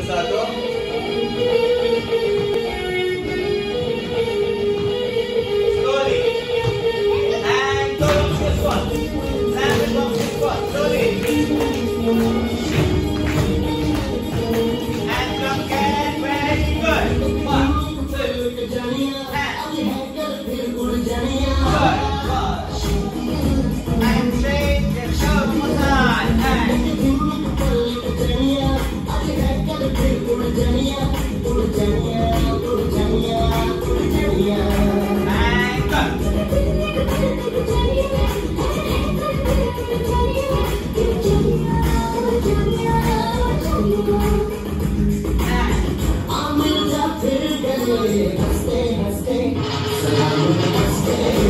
Passato. Slowly. And go to the squat. Land and box the squat. Slowly. And come again. Very good. 1, 2, and good. And change and show one time. And Stay.